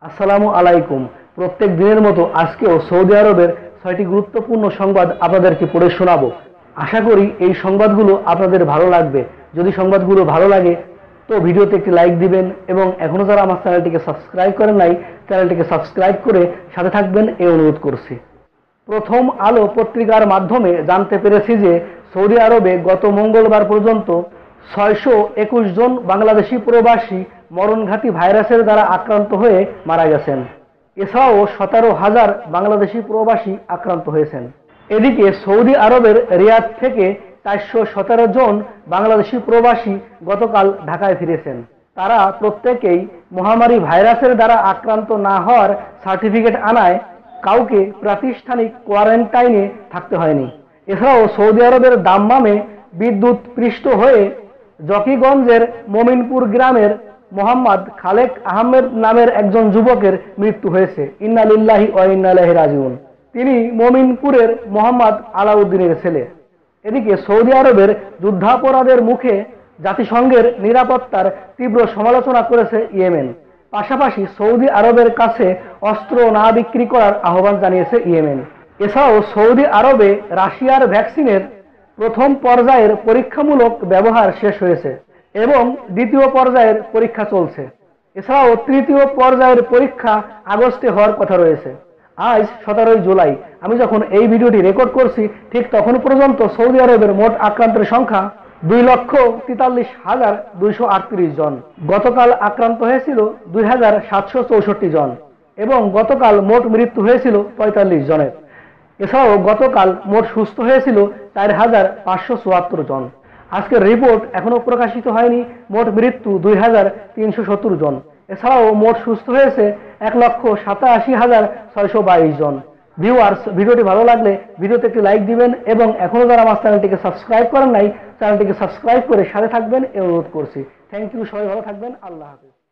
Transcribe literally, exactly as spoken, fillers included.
আসসালামু আলাইকুম। প্রত্যেক দিনের মতো আজকেও সৌদি আরবের ছয়টি গুরুত্বপূর্ণ সংবাদ আপনাদেরকে পড়ে শোনাবো। আশা করি এই সংবাদগুলো আপনাদের ভালো লাগবে। যদি সংবাদগুলো ভালো লাগে তো ভিডিওতে একটি লাইক দিবেন এবং এখনো যারা আমার চ্যানেলটিকে সাবস্ক্রাইব করেন নাই চ্যানেলটিকে সাবস্ক্রাইব করে সাথে থাকবেন এই অনুরোধ করছি। প্রথম আলো পত্রিকার মাধ্যমে জানতে পেরেছি যে সৌদি আরবে গত মঙ্গলবার পর্যন্ত ছয়শো একুশ জন বাংলাদেশি প্রবাসী মরণঘাতী ভাইরাসের দ্বারা আক্রান্ত হয়ে মারা গেছেন। এছাড়াও সতেরো হাজার বাংলাদেশি প্রবাসী আক্রান্ত হয়েছেন। এদিকে সৌদি আরবের রিয়াদ থেকে চারশো সতেরো জন বাংলাদেশি প্রবাসী গতকাল ঢাকায় ফিরেছেন। তারা প্রত্যেকেই মহামারী ভাইরাসের দ্বারা আক্রান্ত না হওয়ার সার্টিফিকেট আনায় কাউকে প্রাতিষ্ঠানিক কোয়ারেন্টাইনে থাকতে হয়নি। এছাড়াও সৌদি আরবের দাম্মামে বিদ্যুৎ পৃষ্ঠ হয়ে জকিগঞ্জের মমিনপুর গ্রামের মোহাম্মদ খালেক আহমেদ নামের একজন যুবকের মৃত্যু হয়েছে। ইন্না লিল্লাহি ওয়া ইন্না ইলাইহি রাজিউন। তিনি মমিনপুরের মোহাম্মদ আলাউদ্দিনের ছেলে। এদিকে সৌদি আরবের যুদ্ধাপরাধের মুখে জাতিসংঘের নিরাপত্তার তীব্র সমালোচনা করেছে ইয়েমেন। পাশাপাশি সৌদি আরবের কাছে অস্ত্র না বিক্রি করার আহ্বান জানিয়েছে ইয়েমেন। এছাড়াও সৌদি আরবে রাশিয়ার ভ্যাকসিনের প্রথম পর্যায়ের পরীক্ষামূলক ব্যবহার শেষ হয়েছে এবং দ্বিতীয় পর্যায়ের পরীক্ষা চলছে। এছাড়াও তৃতীয় পর্যায়ের পরীক্ষা আগস্টে হওয়ার কথা রয়েছে। আজ সতেরোই জুলাই আমি যখন এই ভিডিওটি রেকর্ড করছি ঠিক তখন পর্যন্ত সৌদি আরবের মোট আক্রান্তের সংখ্যা দুই লক্ষ তেতাল্লিশ হাজার দুইশো আটত্রিশ জন। গতকাল আক্রান্ত হয়েছিল দুই হাজার সাতশো চৌষট্টি জন এবং গতকাল মোট মৃত্যু হয়েছিল পঁয়তাল্লিশ জনের। এছাড়াও গতকাল মোট সুস্থ হয়েছিল চার হাজার পাঁচশো চুয়াত্তর জন। আজকের রিপোর্ট এখনো প্রকাশিত হয়নি। মোট মৃত্যু দুই হাজার তিনশো সত্তর জন। এছাড়াও মোট সুস্থ হয়েছে এক লক্ষ সাতাশি হাজার ছয়শো বাইশ জন। ভিউয়ার্স, ভিডিওটি ভালো লাগলে ভিডিওতে একটি লাইক দিবেন এবং এখনো যারা আমার চ্যানেলটিকে সাবস্ক্রাইব করেন নাই চ্যানেলটিকে সাবস্ক্রাইব করে সাথে থাকবেন এই অনুরোধ করছি। Thank you. সবাই ভালো থাকবেন। আল্লাহ হাফেজ।